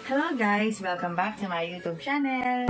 Hello guys! Welcome back to my YouTube channel!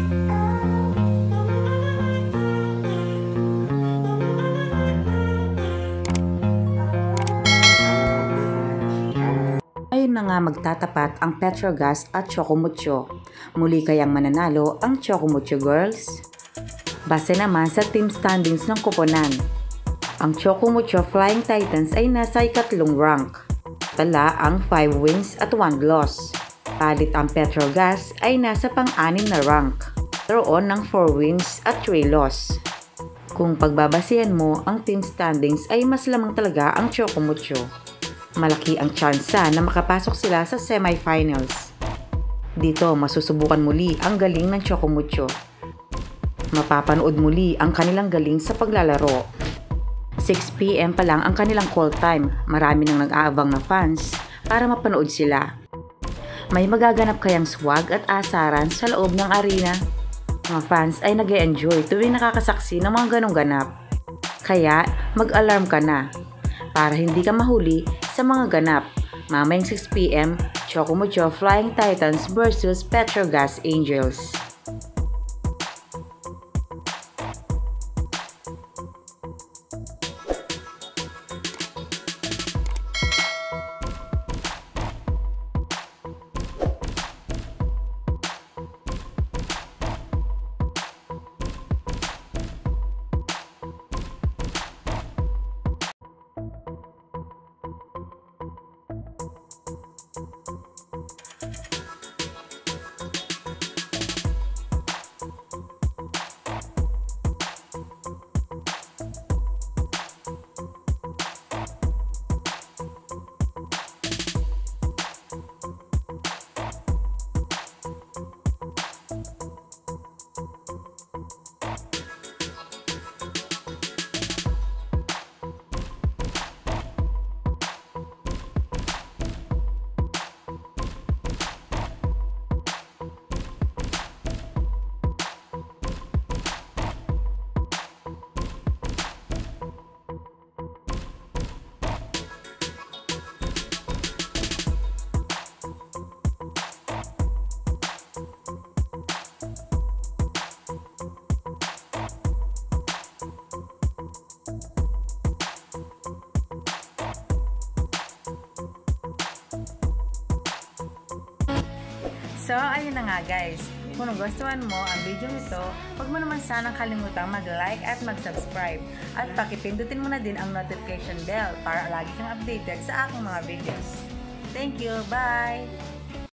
Ngayon na nga magtatapat ang Petrogas at Chocomucho. Muli kayang mananalo ang Chocomucho girls? Base naman sa team standings ng koponan, ang Chocomucho Flying Titans ay nasa ikatlong rank. Tala ang 5 wins at 1 loss. Palit ang Petrogas ay nasa pang-anim na rank. Roon ng 4 wins at 3 loss. Kung pagbabasihan mo ang team standings ay mas lamang talaga ang Chocomucho. Malaki ang tsansa na makapasok sila sa semifinals. Dito masusubukan muli ang galing ng Chocomucho. Mapapanood muli ang kanilang galing sa paglalaro. 6 PM pa lang ang kanilang call time. Marami nang nag-aabang na fans para mapanood sila. May magaganap kayang swag at asaran sa loob ng arena? Mga fans ay nag-e-enjoy tuwing nakakasaksi ng mga ganong ganap. Kaya mag-alarm ka na para hindi ka mahuli sa mga ganap. Mamayang 6 PM, Chocomucho Flying Titans versus Petrogas Angels. So, ayun na nga guys. Kung nagustuhan mo ang video nito, huwag mo naman sanang kalimutang mag-like at mag-subscribe. At pakipindutin mo na din ang notification bell para lagi kang updated sa aking mga videos. Thank you! Bye!